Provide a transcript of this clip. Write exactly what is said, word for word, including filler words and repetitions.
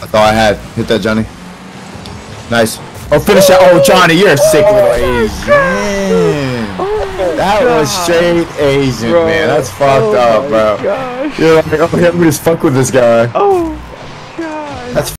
That's all I had. Hit that, Johnny. Nice. Oh, finish that. Oh, Johnny, you're a sick little Asian. Oh That God. was straight Asian, bro. man. That's fucked oh up, bro. Gosh. You're like, oh, let me just fuck with this guy. Oh God. That's